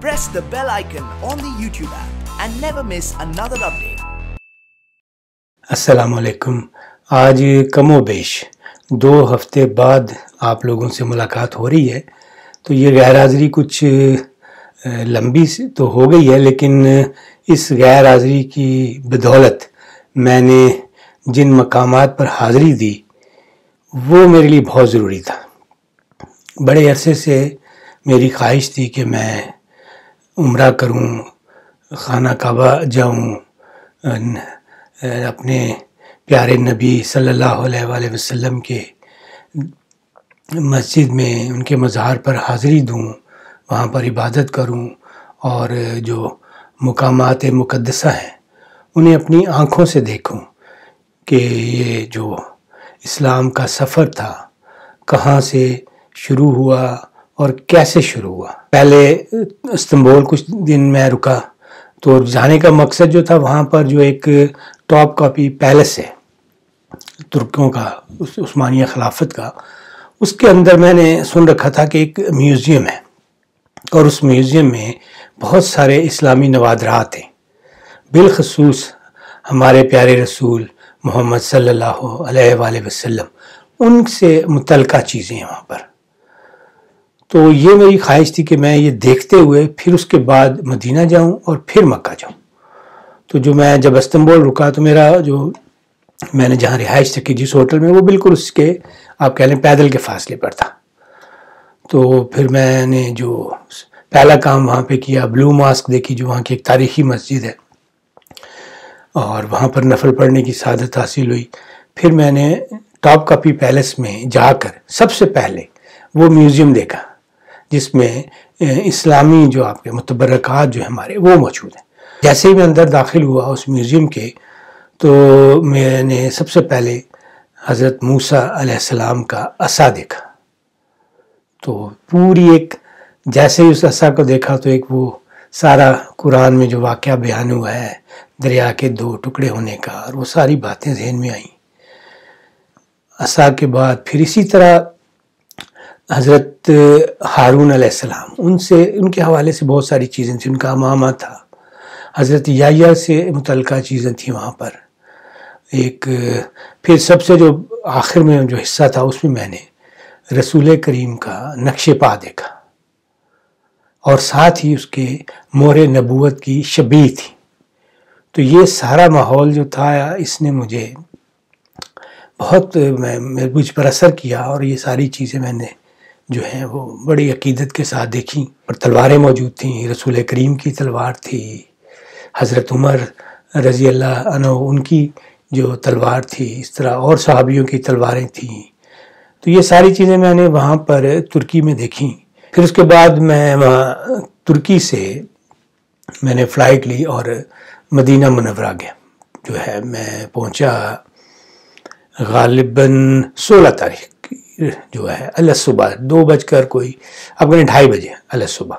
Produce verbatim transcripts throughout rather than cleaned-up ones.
press the bell icon on the YouTube app and never miss another update. अस्सलाम वालेकुम। आज कमो बेश दो हफ्ते बाद आप लोगों से मुलाकात हो रही है, तो ये गैर हाज़िरी कुछ लंबी तो हो गई है, लेकिन इस गैर हाज़िरी की बदौलत मैंने जिन मकामात पर हाज़िरी दी वो मेरे लिए बहुत ज़रूरी था। बड़े अरसे से मेरी ख्वाहिश थी कि मैं उम्रा करूं, खाना काबा जाऊं, अपने प्यारे नबी सल्लल्लाहु अलैहि वसल्लम के मस्जिद में उनके मज़ार पर हाज़िरी दूं, वहाँ पर इबादत करूं और जो मुकामात मुक़द्दसा हैं उन्हें अपनी आँखों से देखूं कि ये जो इस्लाम का सफ़र था कहाँ से शुरू हुआ और कैसे शुरू हुआ। पहले इस्तांबुल कुछ दिन मैं रुका, तो जाने का मकसद जो था वहाँ पर जो एक टॉप कॉपी पैलेस है तुर्कों का, उस उस्मानिया खिलाफत का, उसके अंदर मैंने सुन रखा था कि एक म्यूज़ियम है और उस म्यूज़ियम में बहुत सारे इस्लामी नवादरात हैं, बिलखसूस हमारे प्यारे रसूल मोहम्मद सल्लल्लाहु अलैहि वसल्लम उनसे मुतल्लिका चीज़ें हैं वहाँ पर। तो ये मेरी ख्वाहिश थी कि मैं ये देखते हुए फिर उसके बाद मदीना जाऊं और फिर मक्का जाऊं। तो जो मैं जब इस्तांबुल रुका तो मेरा जो मैंने जहाँ रिहाइश रखी जिस होटल में, वो बिल्कुल उसके आप कह लें पैदल के फासले पर था। तो फिर मैंने जो पहला काम वहाँ पे किया, ब्लू मॉस्क देखी जो वहाँ की एक तारीख़ी मस्जिद है, और वहाँ पर नफल पढ़ने की सादत हासिल हुई। फिर मैंने टॉप कॉपी पैलेस में जाकर सबसे पहले वो म्यूज़ियम देखा जिसमें इस्लामी जो आपके मुतबर्रकात जो हमारे वो मौजूद हैं। जैसे ही मैं अंदर दाखिल हुआ उस म्यूज़ियम के, तो मैंने सबसे पहले हज़रत मूसा अलैहिस्सलाम का असा देखा। तो पूरी एक जैसे ही उस असा को देखा तो एक वो सारा कुरान में जो वाक़या बयान हुआ है दरिया के दो टुकड़े होने का, और वो सारी बातें ज़हन में आईं। असा के बाद फिर इसी तरह हज़रत हारून अलैहिस्सलाम, उनसे उनके हवाले से बहुत सारी चीज़ें थी, उनका अमामा था। हज़रत याह्या से मुतल्लिका चीज़ें थी वहाँ पर एक। फिर सबसे जो आखिर में जो हिस्सा था उसमें मैंने रसूल करीम का नक्शे पा देखा और साथ ही उसके मोहरे नबूवत की शबीह थी। तो ये सारा माहौल जो था इसने मुझे बहुत मैं मुझ पर असर किया, और ये सारी चीज़ें मैंने जो हैं वो बड़ी अकीदत के साथ देखी। और तलवारें मौजूद थीं, रसूल करीम की तलवार थी, हज़रत उमर रज़ी अल्लाह अन्हु उनकी जो तलवार थी, इस तरह और सहाबियों की तलवारें थीं। तो ये सारी चीज़ें मैंने वहाँ पर तुर्की में देखी। फिर उसके बाद मैं वहाँ तुर्की से मैंने फ़्लाइट ली और मदीना मुनव्वरा गया। जो है मैं पहुँचा गालिबन सोलह तारीख जो है अल सुबह दो बजकर कोई अब कहीं ढाई बजे अल सुबह।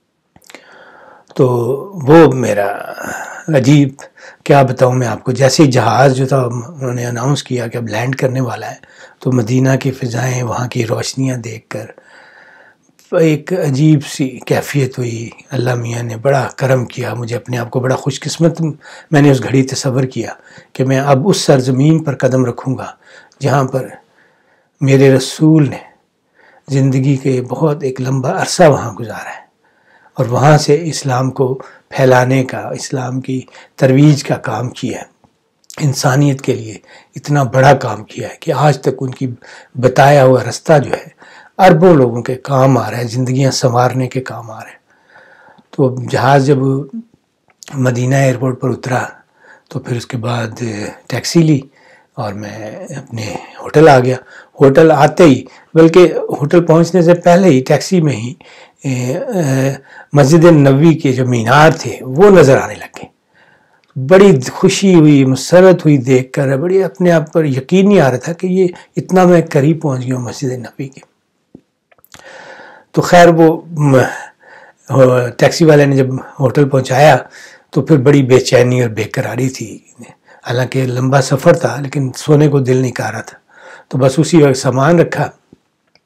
तो वो मेरा अजीब, क्या बताऊँ मैं आपको, जैसे ही जहाज़ जो था उन्होंने अनाउंस किया कि अब लैंड करने वाला है, तो मदीना की फ़िज़ाएँ, वहाँ की रोशनियाँ देखकर एक अजीब सी कैफियत हुई। अल्लाह मियाँ ने बड़ा करम किया, मुझे अपने आप को बड़ा खुशकिस्मत मैंने उस घड़ी तसव्वुर किया कि मैं अब उस सरज़मीन पर कदम रखूँगा जहाँ पर मेरे रसूल ने ज़िंदगी के बहुत एक लंबा अरसा वहाँ गुजारा है, और वहाँ से इस्लाम को फैलाने का, इस्लाम की तरवीज का काम किया है, इंसानियत के लिए इतना बड़ा काम किया है कि आज तक उनकी बताया हुआ रास्ता जो है अरबों लोगों के काम आ रहा है, ज़िंदगियाँ संवारने के काम आ रहे हैं। तो जहाज़ जब मदीना एयरपोर्ट पर उतरा तो फिर उसके बाद टैक्सी ली और मैं अपने होटल आ गया। होटल आते ही, बल्कि होटल पहुंचने से पहले ही टैक्सी में ही मस्जिद नबवी के जो मीनार थे वो नज़र आने लगे। बड़ी खुशी हुई, मसरत हुई देखकर, बड़ी अपने आप पर यकीन नहीं आ रहा था कि ये इतना मैं करीब पहुंच गया मस्जिद नबवी के। तो खैर वो टैक्सी वाले ने जब होटल पहुंचाया तो फिर बड़ी बेचैनी और बेकरारी थी। हालांकि लंबा सफ़र था लेकिन सोने को दिल नहीं कर रहा था। तो बस उसी वक्त सामान रखा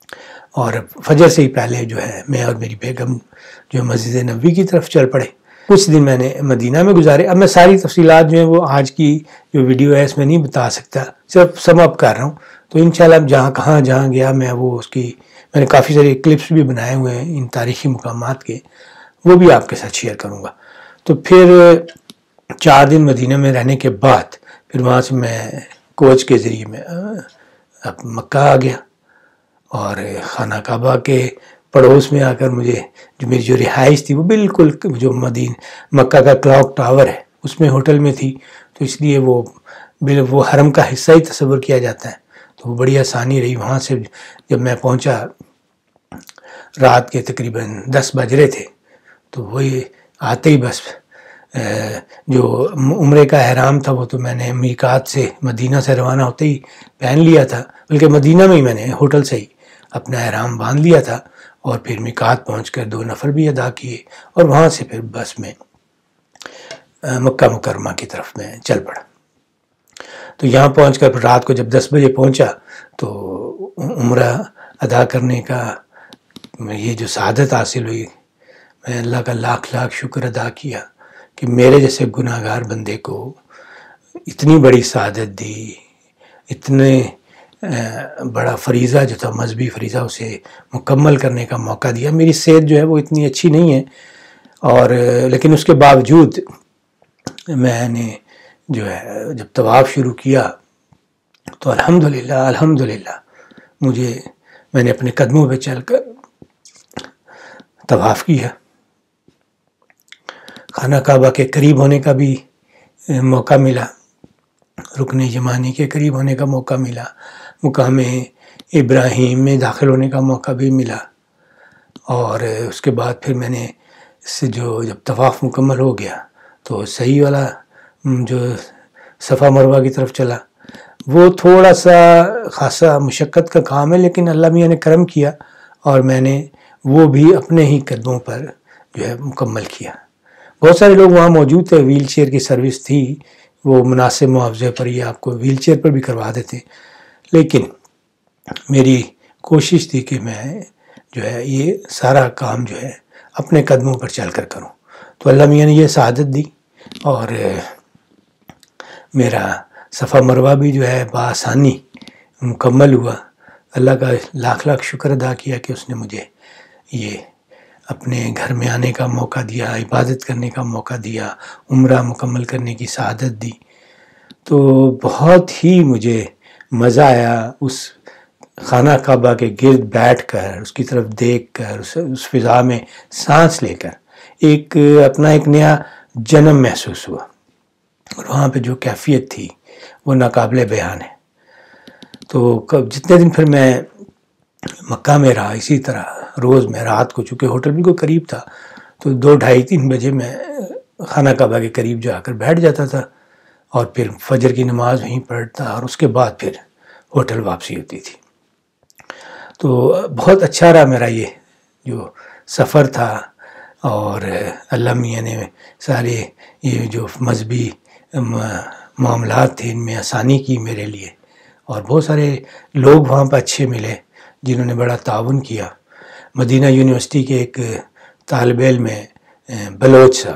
اور فجر سے ہی پہلے جو ہے میں اور میری بیگم جو مسجد نبوی کی طرف چل پڑے. کچھ دن میں نے مدینہ میں گزارے. اب میں ساری تفصیلات جو ہیں وہ آج کی جو ویڈیو ہے اس میں نہیں بتا سکتا, صرف سم اپ کر رہا ہوں. تو انشاءاللہ اب جہاں کہاں جہاں گیا میں وہ اس کی میں نے کافی سارے کلپس بھی بنائے ہوئے ہیں ان تاریخی مقامات کے, وہ بھی آپ کے ساتھ شیئر کروں گا. تو پھر چار دن مدینہ میں رہنے کے بعد پھر وہاں سے میں کوچ کے ذریعے میں اب مکہ آ گیا, اور خانہ کعبہ کے پڑوس میں آ کر مجھے جو میری جو رہائش تھی وہ بالکل جو مدینہ مکہ کا کلاک ٹاور ہے اس میں ہوٹل میں تھی, تو اس لیے وہ وہ حرم کا حصہ ہی تصور کیا جاتا ہے. تو وہ بڑی آسانی رہی. وہاں سے جب میں پہنچا رات کے تقریباً دس بج رہے تھے, تو وہی آتے ہی بس جو عمرے کا احرام تھا وہ تو میں نے میقات سے مدینہ سے روانہ ہوتے ہی پہن لیا تھا, بلکہ مدینہ میں ہی میں نے ہوٹل سے ہی اپنا احرام باندھ لیا تھا, اور پھر میقات پہنچ کر دو نفل بھی ادا کیے, اور وہاں سے پھر بس میں مکہ مکرمہ کی طرف میں چل پڑا. تو یہاں پہنچ کر پھر رات کو جب دس بجے پہنچا تو عمرہ ادا کرنے کا یہ جو سعادت حاصل ہوئی, میں اللہ کا لاکھ لاکھ شکر ادا کیا کہ میرے جیسے گناہ گار بندے کو اتنی بڑی سعادت دی, اتنے بڑا فریضہ جو تھا مذہبی فریضہ اسے مکمل کرنے کا موقع دیا. میری صحت جو ہے وہ اتنی اچھی نہیں ہے, اور لیکن اس کے باوجود میں نے جو ہے جب طواف شروع کیا تو الحمدللہ الحمدللہ مجھے میں نے اپنے قدموں پہ چل کر طواف کیا. خانہ کعبہ کے قریب ہونے کا بھی موقع ملا, رکن یمانی کے قریب ہونے کا موقع ملا, مقام ابراہیم میں داخل ہونے کا موقع بھی ملا, اور اس کے بعد پھر میں نے سے جو جب طواف مکمل ہو گیا تو صحیح والا جو صفا مروہ کی طرف چلا. وہ تھوڑا سا خاصا مشقت کا کام ہے, لیکن اللہ میاں نے کرم کیا اور میں نے وہ بھی اپنے ہی قدموں پر جو ہے مکمل کیا. بہت سارے لوگ وہاں موجود تھے, ویل چیئر کی سروس تھی, وہ مناسب معاوضے پر یہ آپ کو ویل چیئر پر بھی کروا دیتے, لیکن میری کوشش تھی کہ میں جو ہے یہ سارا کام جو ہے اپنے قدموں پر چل کر کروں. تو اللہ میاں نے یہ سعادت دی, اور میرا صفا مروہ بھی جو ہے بآسانی مکمل ہوا. اللہ کا لاکھ لاکھ شکر ادا کیا کہ اس نے مجھے یہ اپنے گھر میں آنے کا موقع دیا, عبادت کرنے کا موقع دیا, عمرہ مکمل کرنے کی سعادت دی. تو بہت ہی مجھے مزہ آیا اس خانہ کعبہ کے گرد بیٹھ کر, اس کی طرف دیکھ کر, اس, اس فضا میں سانس لے کر ایک اپنا ایک نیا جنم محسوس ہوا. اور وہاں پہ جو کیفیت تھی وہ ناقابل بیان ہے. تو جتنے دن پھر میں مکہ میں رہا, اسی طرح روز میں رات کو, چونکہ ہوٹل بالکل قریب تھا, تو دو ڈھائی تین بجے میں خانہ کعبہ کے قریب جا کر بیٹھ جاتا تھا, اور پھر فجر کی نماز وہیں پڑھتا, اور اس کے بعد پھر ہوٹل واپسی ہوتی تھی. تو بہت اچھا رہا میرا یہ جو سفر تھا, اور اللہ میاں نے سارے یہ جو مذہبی معاملات تھے ان میں آسانی کی میرے لیے, اور بہت سارے لوگ وہاں پہ اچھے ملے جنہوں نے بڑا تعاون کیا. مدینہ یونیورسٹی کے ایک طالب علم ہے بلوچ صاحب,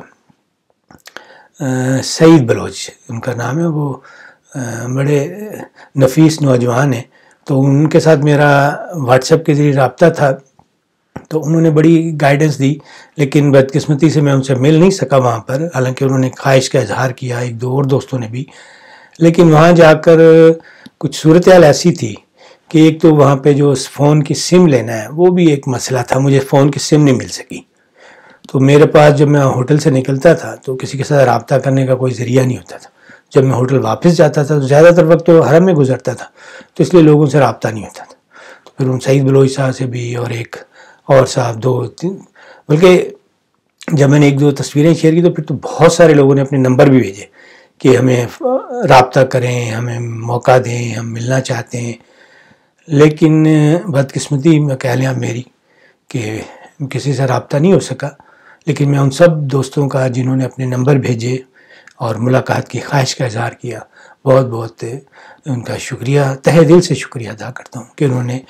سعید بلوچ ان کا نام ہے, وہ بڑے نفیس نوجوان ہیں. تو ان کے ساتھ میرا واٹس ایپ کے ذریعے رابطہ تھا, تو انہوں نے بڑی گائیڈنس دی, لیکن بدقسمتی سے میں ان سے مل نہیں سکا وہاں پر, حالانکہ انہوں نے خواہش کا اظہار کیا, ایک دو اور دوستوں نے بھی. لیکن وہاں جا کر کچھ صورتحال ایسی تھی کہ ایک تو وہاں پہ جو فون کی سم لینا ہے وہ بھی ایک مسئلہ تھا, مجھے فون کی سم نہیں مل سکی. تو میرے پاس جب میں ہوٹل سے نکلتا تھا تو کسی کے ساتھ رابطہ کرنے کا کوئی ذریعہ نہیں ہوتا تھا. جب میں ہوٹل واپس جاتا تھا تو زیادہ تر وقت تو حرم میں گزرتا تھا, تو اس لیے لوگوں سے رابطہ نہیں ہوتا تھا. تو پھر ان سعید بلوچ صاحب سے بھی, اور ایک اور صاحب دو تین, بلکہ جب میں نے ایک دو تصویریں شیئر کی تو پھر تو بہت سارے لوگوں نے اپنے نمبر بھی بھیجے کہ ہمیں رابطہ کریں, ہمیں موقع دیں, ہم ملنا چاہتے ہیں. لیکن بدقسمتی میں کہہ لیں میری کہ کسی سے رابطہ نہیں ہو سکا. لیکن میں ان سب دوستوں کا جنہوں نے اپنے نمبر بھیجے اور ملاقات کی خواہش کا اظہار کیا, بہت بہت ان کا شکریہ, تہہ دل سے شکریہ ادا کرتا ہوں کہ انہوں نے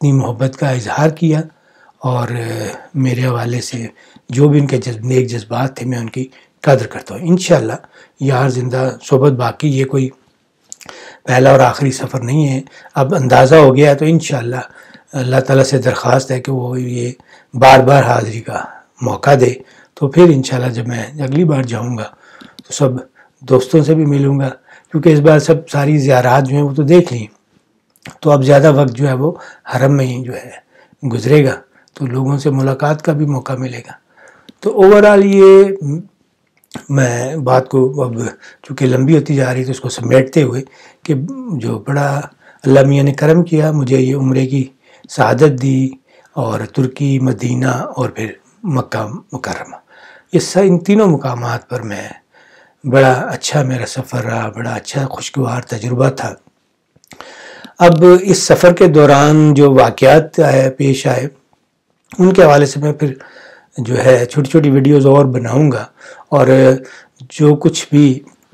اپنی محبت کا اظہار کیا، اور میرے حوالے سے جو بھی ان کے جذب نیک جذبات تھے میں ان کی قدر کرتا ہوں۔ انشاءاللہ یار زندہ صحبت باقی، یہ کوئی پہلا اور آخری سفر نہیں ہے، اب اندازہ ہو گیا ہے، تو انشاءاللہ اللہ تعالیٰ سے درخواست ہے کہ وہ یہ بار بار حاضری کا موقع دے، تو پھر انشاءاللہ جب میں اگلی بار جاؤں گا تو سب دوستوں سے بھی ملوں گا، کیونکہ اس بار سب ساری زیارات جو ہیں وہ تو دیکھ لیں، تو اب زیادہ وقت جو ہے وہ حرم میں ہی جو ہے گزرے گا، تو لوگوں سے ملاقات کا بھی موقع ملے گا۔ تو اوورآل یہ میں بات کو اب چونکہ لمبی ہوتی جا رہی ہے تو اس کو سمیٹتے ہوئے کہ جو بڑا اللہ میاں نے کرم کیا، مجھے یہ عمرے کی سعادت دی، اور ترکی، مدینہ اور پھر مکہ مکرمہ، یہ ان تینوں مقامات پر میں بڑا اچھا میرا سفر رہا، بڑا اچھا خوشگوار تجربہ تھا۔ اب اس سفر کے دوران جو واقعات آئے پیش آئے ان کے حوالے سے میں پھر جو ہے چھوٹی چھوٹی ویڈیوز اور بناؤں گا، اور جو کچھ بھی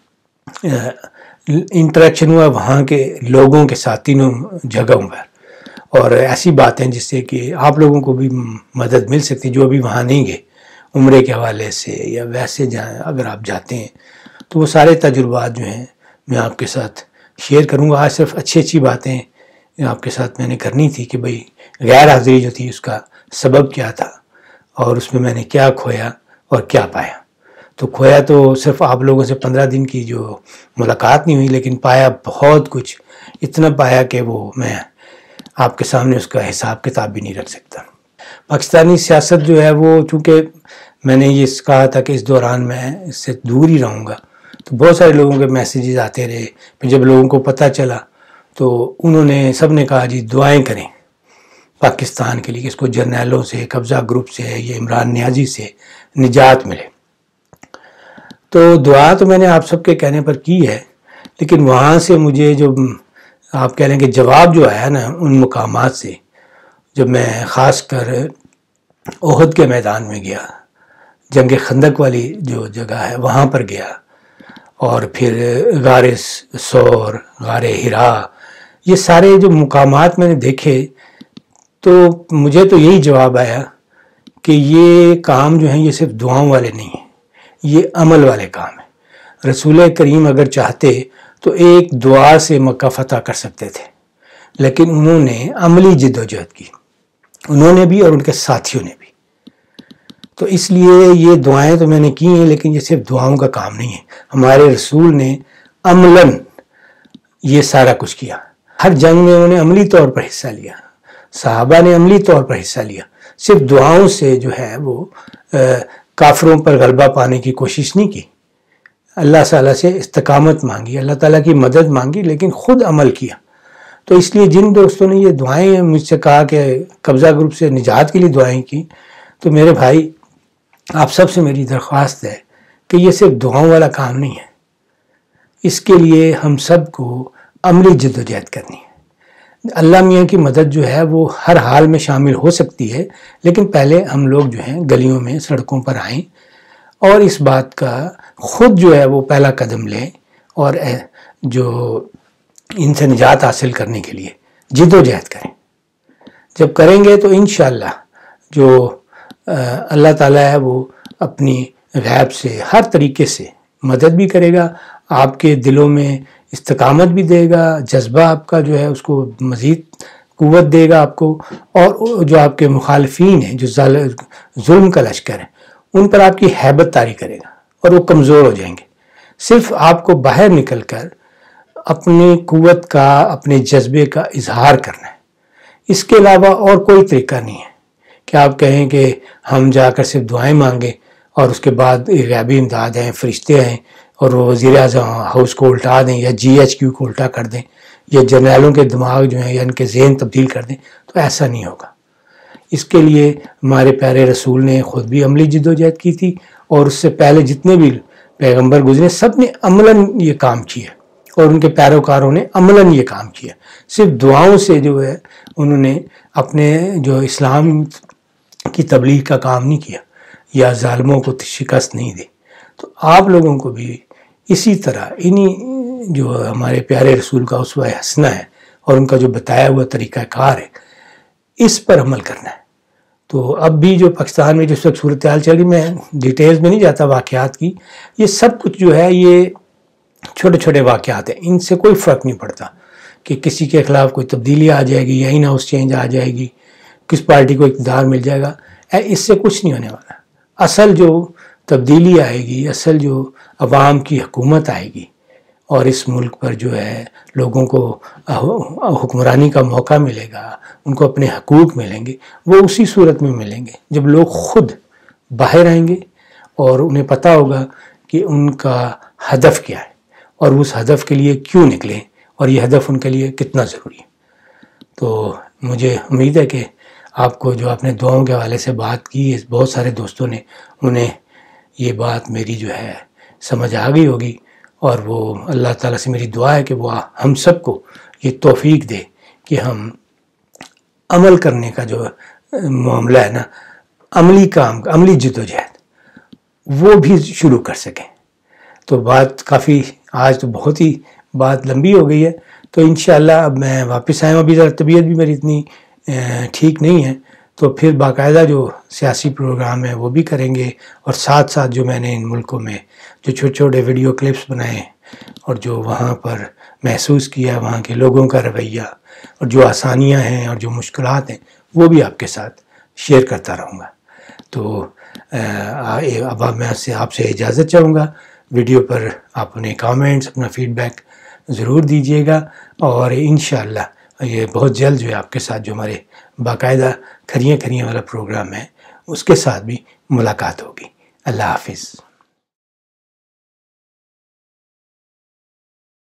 انٹریکشن ہوا وہاں کے لوگوں کے ساتھ تینوں جگہوں پر، اور ایسی باتیں جس سے کہ آپ لوگوں کو بھی مدد مل سکتی جو بھی وہاں نہیں گئے عمرے کے حوالے سے، یا ویسے جائیں اگر آپ جاتے ہیں تو وہ سارے تجربات جو ہیں میں آپ کے ساتھ شیئر کروں گا۔ آج صرف اچھی اچھی باتیں آپ کے ساتھ میں نے کرنی تھی کہ بھئی غیر حاضری جو تھی اس کا سبب کیا تھا، اور اس میں میں نے کیا کھویا اور کیا پایا۔ تو کھویا تو صرف آپ لوگوں سے پندرہ دن کی جو ملاقات نہیں ہوئی، لیکن پایا بہت کچھ، اتنا پایا کہ وہ میں آپ کے سامنے اس کا حساب کتاب بھی نہیں رکھ سکتا۔ پاکستانی سیاست جو ہے وہ چونکہ میں نے یہ کہا تھا کہ اس دوران میں اس سے دور ہی رہوں گا، تو بہت سارے لوگوں کے میسیجز آتے رہے، پھر جب لوگوں کو پتہ چلا تو انہوں نے سب نے کہا جی دعائیں کریں پاکستان کے لیے کہ اس کو جرنیلوں سے، قبضہ گروپ سے، یہ عمران نیازی سے نجات ملے۔ تو دعا تو میں نے آپ سب کے کہنے پر کی ہے، لیکن وہاں سے مجھے جو آپ کہہ لیں کہ جواب جو آیا نا ان مقامات سے، جب میں خاص کر احد کے میدان میں گیا، جنگ خندق والی جو جگہ ہے وہاں پر گیا، اور پھر غار سور، غار ہرا، یہ سارے جو مقامات میں نے دیکھے تو مجھے تو یہی جواب آیا کہ یہ کام جو ہیں یہ صرف دعاؤں والے نہیں ہیں، یہ عمل والے کام ہیں۔ رسول کریم اگر چاہتے تو ایک دعا سے مکہ فتح کر سکتے تھے، لیکن انہوں نے عملی جد و جہد کی، انہوں نے بھی اور ان کے ساتھیوں نے بھی۔ تو اس لیے یہ دعائیں تو میں نے کی ہیں، لیکن یہ صرف دعاؤں کا کام نہیں ہے، ہمارے رسول نے عملاً یہ سارا کچھ کیا۔ ہر جنگ میں انہوں نے عملی طور پر حصہ لیا، صحابہ نے عملی طور پر حصہ لیا، صرف دعاؤں سے جو ہے وہ کافروں پر غلبہ پانے کی کوشش نہیں کی۔ اللہ تعالیٰ سے استقامت مانگی، اللہ تعالیٰ کی مدد مانگی، لیکن خود عمل کیا۔ تو اس لیے جن دوستوں نے یہ دعائیں مجھ سے کہا کہ قبضہ گروپ سے نجات کے لیے دعائیں کی، تو میرے بھائی آپ سب سے میری درخواست ہے کہ یہ صرف دعاؤں والا کام نہیں ہے، اس کے لیے ہم سب کو عملی جد و جہد کرنی ہے۔ اللہ میاں کی مدد جو ہے وہ ہر حال میں شامل ہو سکتی ہے، لیکن پہلے ہم لوگ جو ہیں گلیوں میں سڑکوں پر آئیں اور اس بات کا خود جو ہے وہ پہلا قدم لیں، اور جو ان سے نجات حاصل کرنے کے لیے جد و جہد کریں۔ جب کریں گے تو انشاءاللہ جو اللہ تعالیٰ ہے وہ اپنی غیب سے ہر طریقے سے مدد بھی کرے گا، آپ کے دلوں میں استقامت بھی دے گا، جذبہ آپ کا جو ہے اس کو مزید قوت دے گا آپ کو، اور جو آپ کے مخالفین ہیں، جو ظلم کا لشکر ہے، ان پر آپ کی ہیبت طاری کرے گا اور وہ کمزور ہو جائیں گے۔ صرف آپ کو باہر نکل کر اپنی قوت کا، اپنے جذبے کا اظہار کرنا ہے، اس کے علاوہ اور کوئی طریقہ نہیں ہے کہ آپ کہیں کہ ہم جا کر صرف دعائیں مانگیں اور اس کے بعد غیبی امداد ہیں، فرشتے ہیں اور وہ وزیر اعظم ہاؤس کو الٹا دیں یا جی ایچ کیو کو الٹا کر دیں یا جرنیلوں کے دماغ جو ہیں یا ان کے ذہن تبدیل کر دیں، تو ایسا نہیں ہوگا۔ اس کے لیے ہمارے پیارے رسول نے خود بھی عملی جد و جہد کی تھی، اور اس سے پہلے جتنے بھی پیغمبر گزرے سب نے عملاً یہ کام کیا، اور ان کے پیروکاروں نے عملاً یہ کام کیا۔ صرف دعاؤں سے جو ہے انہوں نے اپنے جو اسلام کی تبلیغ کا کام نہیں کیا یا ظالموں کو شکست نہیں دی۔ تو آپ لوگوں کو بھی اسی طرح انہی جو ہمارے پیارے رسول کا اسوہ حسنہ ہے اور ان کا جو بتایا ہوا طریقہ کار ہے، اس پر عمل کرنا ہے۔ تو اب بھی جو پاکستان میں جس وقت صورتحال چل رہی، میں ڈیٹیلز میں نہیں جاتا واقعات کی، یہ سب کچھ جو ہے یہ چھوٹے چھوٹے واقعات ہیں، ان سے کوئی فرق نہیں پڑتا کہ کسی کے خلاف کوئی تبدیلی آ جائے گی یا ان ہاؤس چینج آ جائے گی، کس پارٹی کو اقتدار مل جائے گا، اس سے کچھ نہیں ہونے والا۔ اصل جو تبدیلی آئے گی، اصل جو عوام کی حکومت آئے گی اور اس ملک پر جو ہے لوگوں کو حکمرانی کا موقع ملے گا، ان کو اپنے حقوق ملیں گے، وہ اسی صورت میں ملیں گے جب لوگ خود باہر آئیں گے اور انہیں پتہ ہوگا کہ ان کا ہدف کیا ہے اور اس ہدف کے لیے کیوں نکلیں اور یہ ہدف ان کے لیے کتنا ضروری ہے۔ تو مجھے امید ہے کہ آپ کو جو اپنے دعاؤں کے حوالے سے بات کی ہے، بہت سارے دوستوں نے، انہیں یہ بات میری جو ہے سمجھ آ گئی ہوگی، اور وہ اللہ تعالیٰ سے میری دعا ہے کہ وہ ہم سب کو یہ توفیق دے کہ ہم عمل کرنے کا جو معاملہ ہے نا، عملی کام، عملی جدوجہد، وہ بھی شروع کر سکیں۔ تو بات کافی آج تو بہت ہی بات لمبی ہو گئی ہے، تو انشاءاللہ اب میں واپس آیا ہوں، ابھی ذرا طبیعت بھی میری اتنی ٹھیک نہیں ہے، تو پھر باقاعدہ جو سیاسی پروگرام ہے وہ بھی کریں گے، اور ساتھ ساتھ جو میں نے ان ملکوں میں جو چھوٹے چھوٹے ویڈیو کلپس بنائے ہیں اور جو وہاں پر محسوس کیا وہاں کے لوگوں کا رویہ اور جو آسانیاں ہیں اور جو مشکلات ہیں، وہ بھی آپ کے ساتھ شیئر کرتا رہوں گا۔ تو اب میں سے آپ سے اجازت چاہوں گا، ویڈیو پر آپ اپنے کامنٹس، اپنا فیڈ بیک ضرور دیجیے گا، اور انشاءاللہ یہ بہت جلد جو ہے آپ کے ساتھ جو ہمارے باقاعدہ کھریاں کھریاں والا پروگرام ہے اس کے ساتھ بھی ملاقات ہوگی۔ اللہ حافظ۔